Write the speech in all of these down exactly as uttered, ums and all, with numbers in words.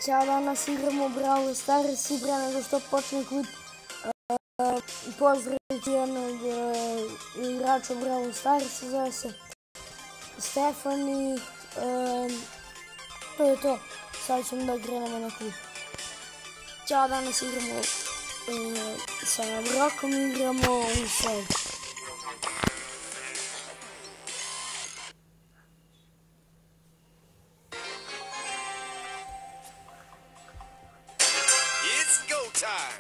Ćao, danas igramo Brawl Stars i pre nego što počne klip uh, pozdraviti jednog uh, igrača Brawl Stars, zove se Stefan i uh, to je to. Sad ćemo da krenemo na klip. Ćao, danas igramo uh, sa Brokom, igramo u sebi. Time.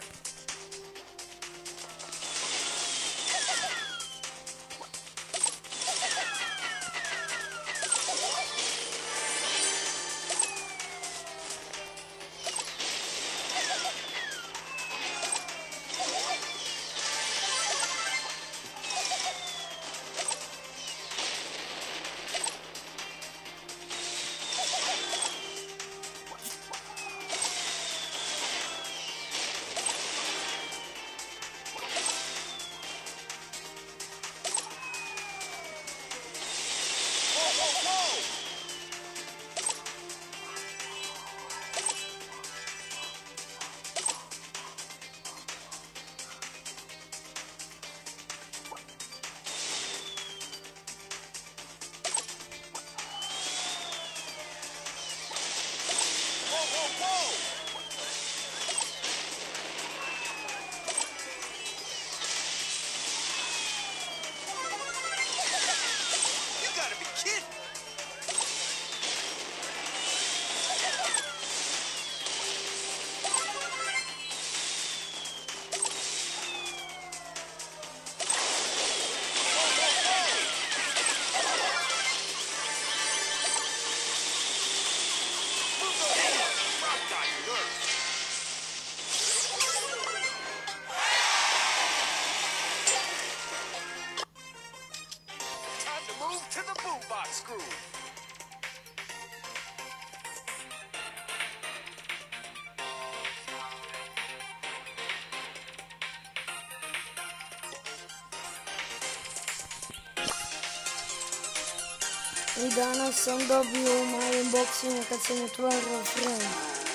To the boombox groove. I danas sam dobio u mojim boksima kad sam otvorio frame.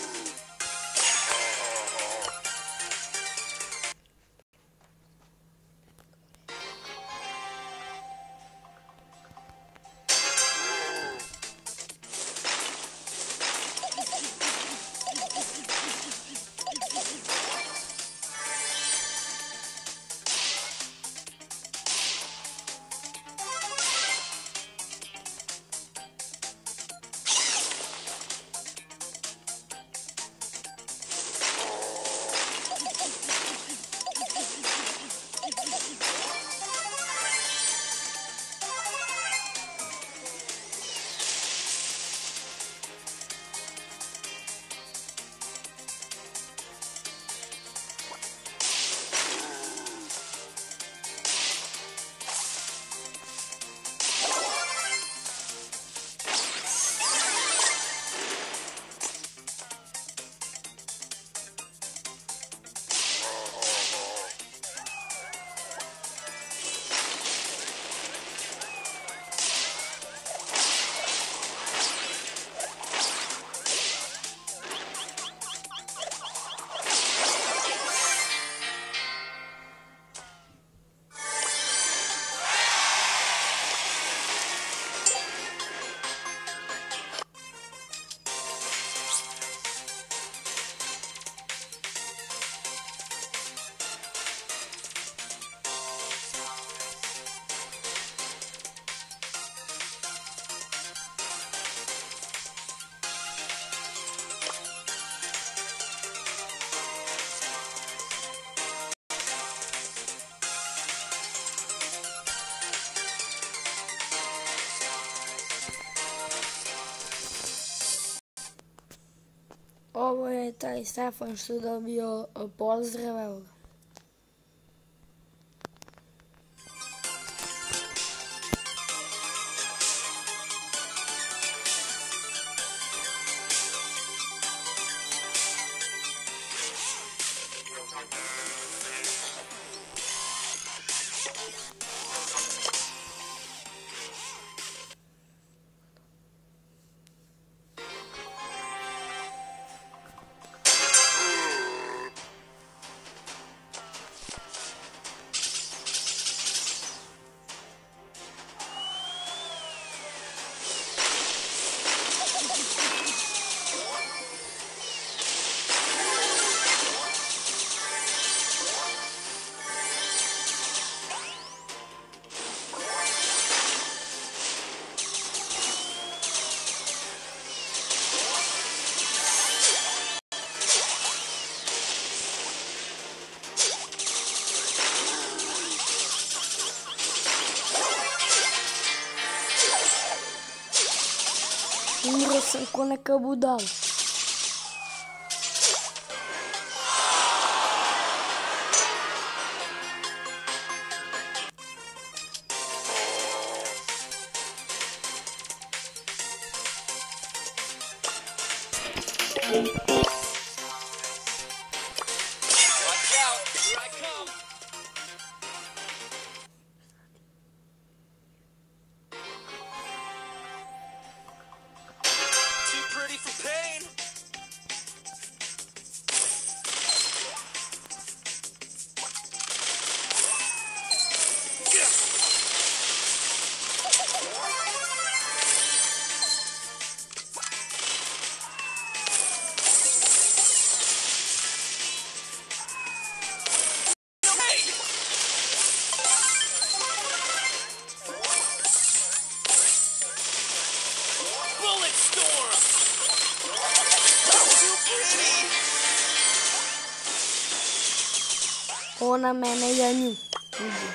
Ovo je taj Stefan što je dobio pozdrav, evo ga. Pao sam ko neka budala. Watch out, here I come. Too pretty for pain. Bullet storm. Too pretty. Ona mene, ja nju. Vidi.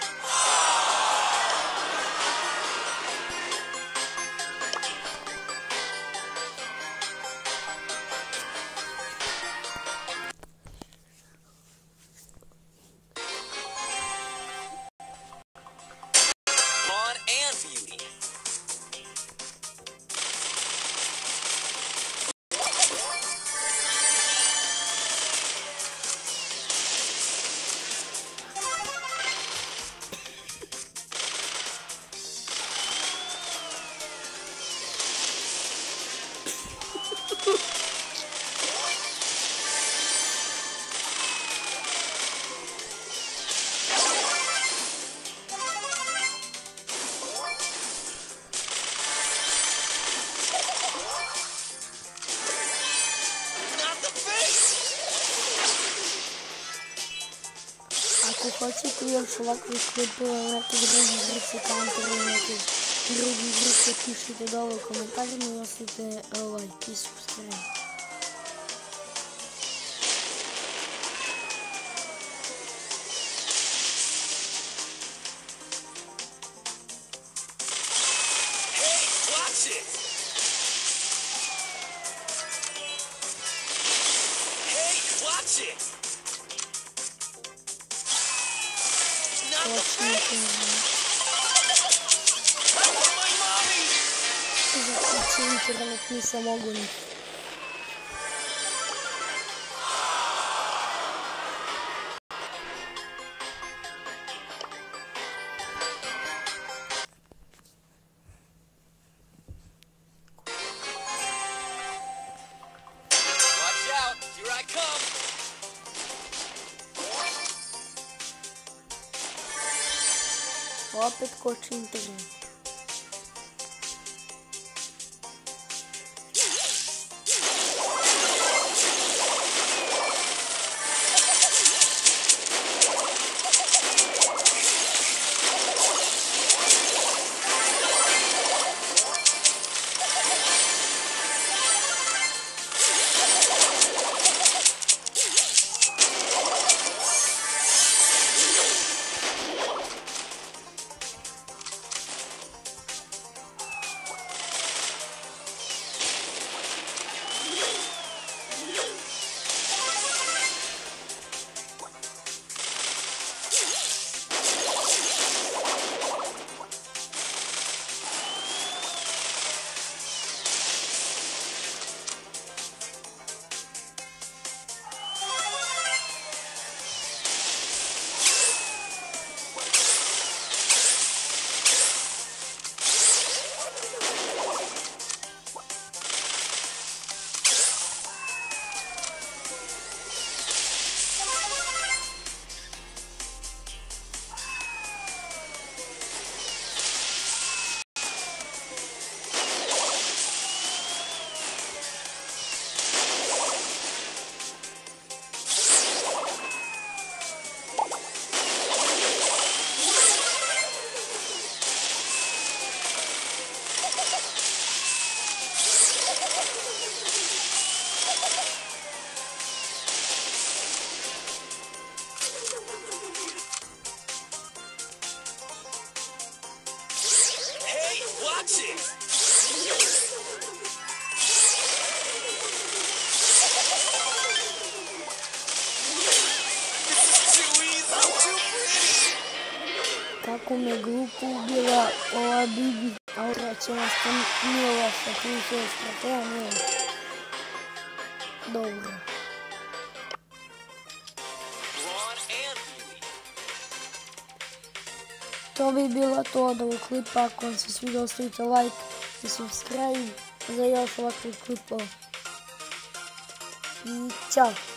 Brawn and beauty. Not the face. Ako hoćete još ovakvih klipova, nekih drugih vrste kantera i nekih drugih vrste, pišite dole u komentarima i ostavite like i subscribe. Hey, watch it. Hey, watch it. Not the face. I want my mommy. Zaključi internet, nisam mogu ni. Watch out, here I come. Opet koči internet. kom je grupu ubila ova Bibi, a treća nas to nije loša, tri šest trofeja nije dobro. To bi bilo to od ovog klipa. Ako vam se svidio, ostavite like i subscribe za još ovakvih klipova. I ćao!